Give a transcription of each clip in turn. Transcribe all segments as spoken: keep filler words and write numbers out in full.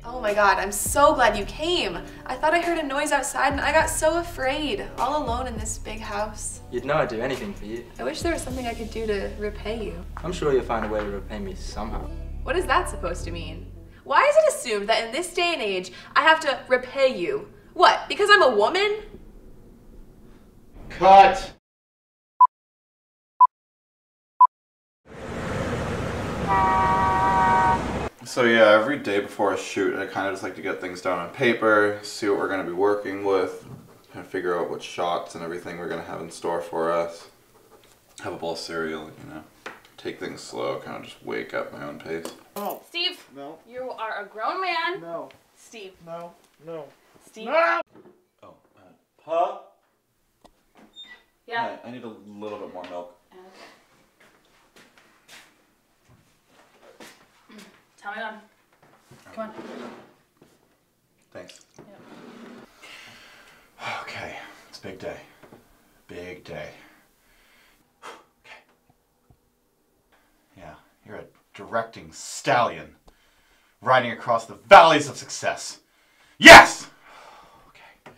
Oh my god, I'm so glad you came. I thought I heard a noise outside and I got so afraid, all alone in this big house. You'd know I'd do anything for you. I wish there was something I could do to repay you. I'm sure you'll find a way to repay me somehow. What is that supposed to mean? Why is it assumed that in this day and age, I have to repay you? What, because I'm a woman? Cut! So yeah, every day before a shoot, I kind of just like to get things down on paper, see what we're going to be working with, kind of figure out what shots and everything we're going to have in store for us. Have a bowl of cereal, you know, take things slow, kind of just wake up my own pace. No. Steve. No. You are a grown man. No. Steve. No. No. Steve. No. Oh, uh, Pa? Yeah. Hi, I need a little bit more milk. Okay. Tell me when. Come on. Thanks. Yep. Okay, it's a big day. Big day. Okay. Yeah, you're a directing stallion riding across the valleys of success. Yes! Okay.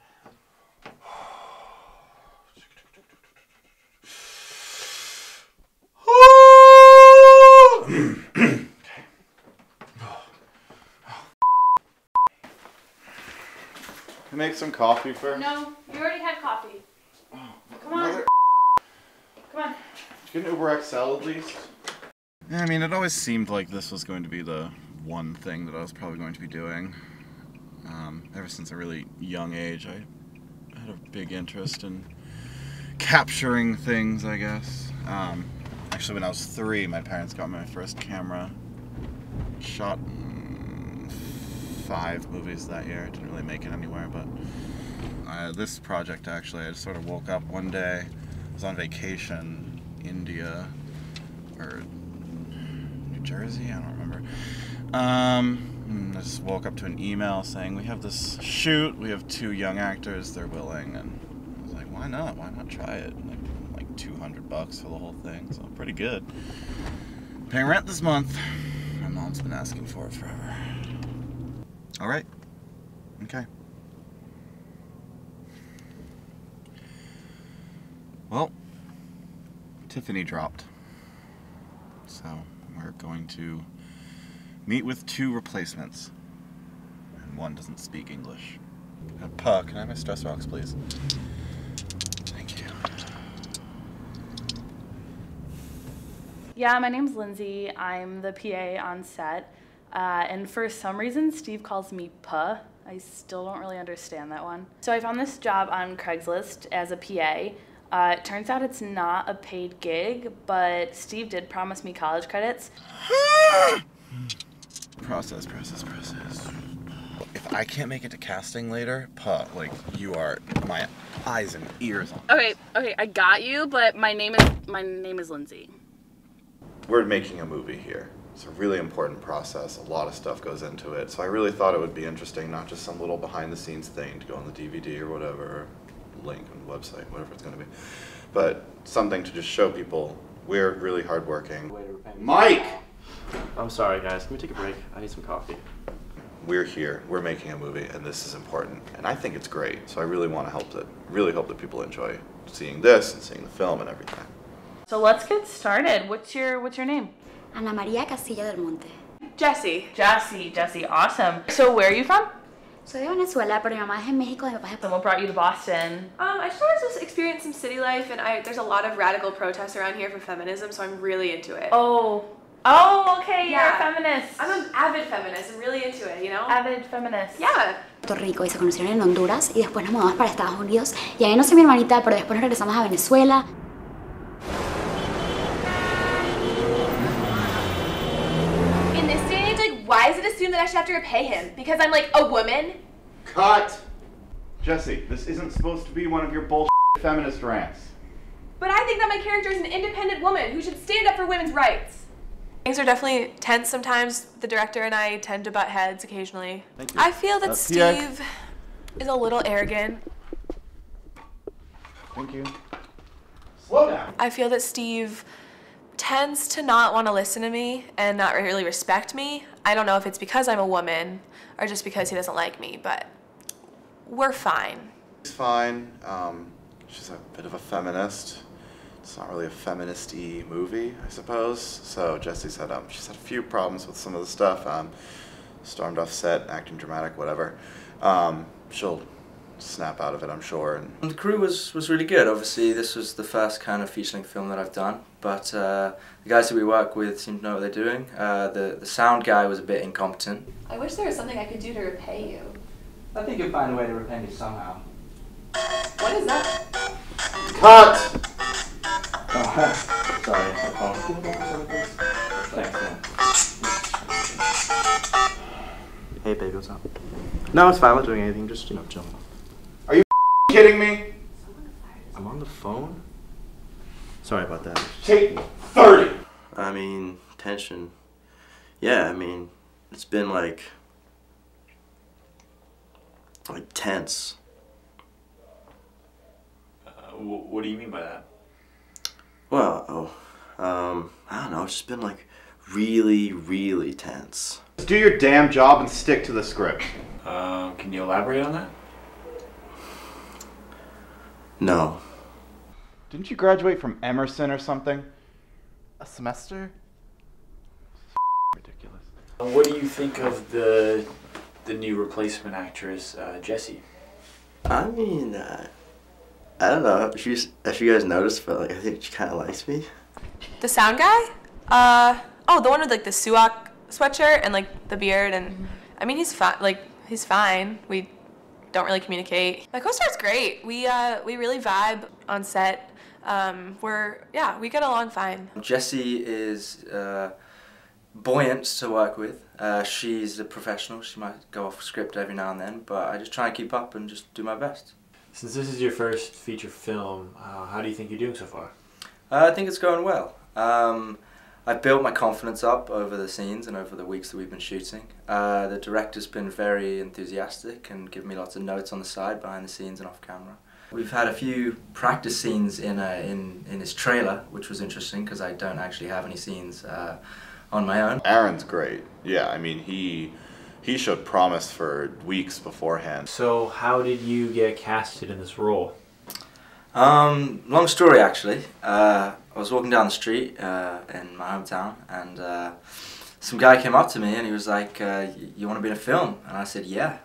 Make some coffee first. No, you already had coffee. Oh, Come on. Mother Come on. Get an Uber X L at least. Yeah, I mean, it always seemed like this was going to be the one thing that I was probably going to be doing. Um, ever since a really young age, I had a big interest in capturing things, I guess. Um, actually, when I was three, my parents got me my first camera. Shot mm, five movies that year. Didn't really make it anywhere, but uh, this project, actually, I just sort of woke up one day. I was on vacation, India, or New Jersey, I don't remember. Um, I just woke up to an email saying, we have this shoot, we have two young actors, they're willing, and I was like, why not? Why not try it? Like, like two hundred bucks for the whole thing, so pretty good. Paying rent this month. My mom's been asking for it forever. All right. Okay. Well, Tiffany dropped. So we're going to meet with two replacements. And one doesn't speak English. Uh, Pa, can I have my stress rocks, please? Thank you. Yeah, my name's Lindsay. I'm the P A on set. Uh, and for some reason, Steve calls me Pa. I still don't really understand that one. So I found this job on Craigslist as a P A. Uh, it turns out it's not a paid gig, but Steve did promise me college credits. Process, process, process. If I can't make it to casting later, Pa, like, you are my eyes and ears on. Okay, okay, I got you, but my name is my name is Lindsay. We're making a movie here. It's a really important process. A lot of stuff goes into it. So I really thought it would be interesting, not just some little behind the scenes thing to go on the D V D or whatever, link on the website, whatever it's going to be, but something to just show people we're really hardworking. Mike! I'm sorry, guys. Can we take a break? I need some coffee. We're here. We're making a movie, and this is important. And I think it's great. So I really want to help it. Really hope that people enjoy seeing this and seeing the film and everything. So let's get started. What's your What's your name? Ana María Casilla del Monte. Jessie. Jessie. Jessie. Awesome. So where are you from? Soy de Venezuela, pero mi mamá es en México y mi papá es de... So what brought you to Boston? Um, I just wanted to just experience some city life, and I, there's a lot of radical protests around here for feminism, so I'm really into it. Oh. Oh, okay, Yeah. you're a feminist. I'm an avid feminist. I'm really into it, you know? Avid feminist. Yeah. Puerto Rico y se conocieron en Honduras y después nos mudamos para Estados Unidos y ahí no sé mi hermanita, pero después nos regresamos a Venezuela. In this day and age, like, why is it assumed that I should have to repay him? Because I'm, like, a woman? Cut! Jesse, this isn't supposed to be one of your bullshit feminist rants. But I think that my character is an independent woman who should stand up for women's rights. Things are definitely tense sometimes. The director and I tend to butt heads occasionally. Thank you. I feel that Uh, Steve is a little arrogant. Thank you. Slow down. I feel that Steve tends to not want to listen to me and not really respect me. I don't know if it's because I'm a woman or just because he doesn't like me, but we're fine. She's fine. Um, she's a bit of a feminist. It's not really a feminist-y movie, I suppose. So Jessie said um, she's had a few problems with some of the stuff. Um, stormed off set, acting dramatic, whatever. Um, she'll snap out of it, I'm sure. And The crew was, was really good. Obviously, this was the first kind of feature-length film that I've done, but uh, the guys that we work with seem to know what they're doing. Uh, the, the sound guy was a bit incompetent. I wish there was something I could do to repay you. I think you'll find a way to repay me somehow. What is that? cut! Oh, sorry, my phone. Thanks, man. Hey, baby, what's up? No, it's fine. I'm not doing anything. Just, you know, chilling. Are you kidding me? I'm on the phone? Sorry about that. Take thirty! I mean, tension. Yeah, I mean, it's been like... like tense. Uh, wh what do you mean by that? Well, oh, um, I don't know. It's just been like really, really tense. Just do your damn job and stick to the script. Um, can you elaborate on that? No. Didn't you graduate from Emerson or something? A semester? Ridiculous. Uh, what do you think of the the new replacement actress, uh, Jessie? I mean, uh, I don't know if you, if you guys noticed, but like I think she kind of likes me. The sound guy? Uh, oh, the one with like the Suak sweatshirt and like the beard, and I mean he's fine. Like he's fine. We don't really communicate. My co-star's great. We uh, we really vibe on set. Um, we're yeah, we get along fine. Jessie is uh, buoyant to work with. Uh, she's a professional. She might go off script every now and then, but I just try and keep up and just do my best. Since this is your first feature film, uh, how do you think you're doing so far? Uh, I think it's going well. Um, I've built my confidence up over the scenes and over the weeks that we've been shooting. Uh, the director's been very enthusiastic and given me lots of notes on the side, behind the scenes and off camera. We've had a few practice scenes in, a, in, in his trailer, which was interesting because I don't actually have any scenes uh, on my own. Aaron's great. Yeah, I mean, he he showed promise for weeks beforehand. So how did you get casted in this role? Um, long story actually. Uh, I was walking down the street uh, in my hometown, and uh, some guy came up to me and he was like, uh, "You want to be in a film?" And I said, "Yeah."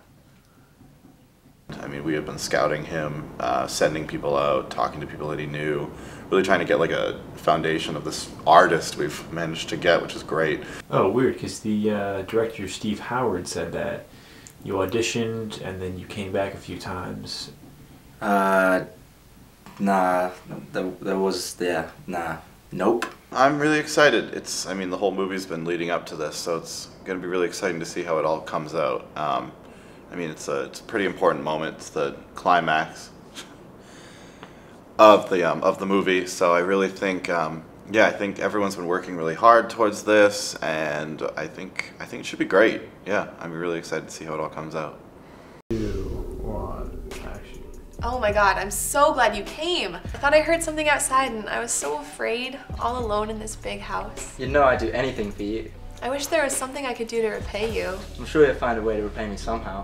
I mean, we had been scouting him, uh, sending people out, talking to people that he knew, really trying to get like a foundation of this artist we've managed to get, which is great. Oh, weird, because the uh, director, Steve Howard, said that you auditioned and then you came back a few times. Uh, nah, there, there was, yeah, nah, nope. I'm really excited. It's, I mean, the whole movie's been leading up to this, so it's going to be really exciting to see how it all comes out. Um, I mean, it's a, it's a pretty important moment. It's the climax of the, um, of the movie, so I really think, um, yeah, I think everyone's been working really hard towards this, and I think, I think it should be great. Yeah, I'm really excited to see how it all comes out. Two, one, action. Oh my god, I'm so glad you came. I thought I heard something outside and I was so afraid, all alone in this big house. You know I'd do anything for you. I wish there was something I could do to repay you. I'm sure you'll find a way to repay me somehow.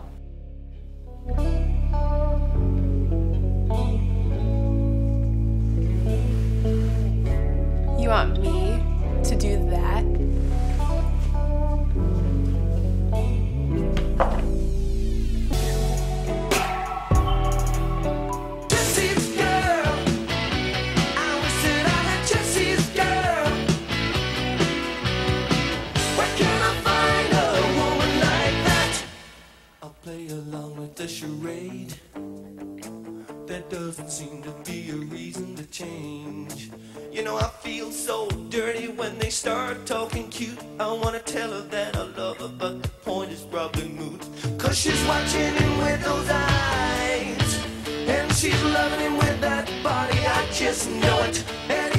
You want me to do that? The charade. There doesn't seem to be a reason to change. You know, I feel so dirty when they start talking cute. I wanna tell her that I love her, but the point is probably moot. Cause she's watching him with those eyes, and she's loving him with that body, I just know it. And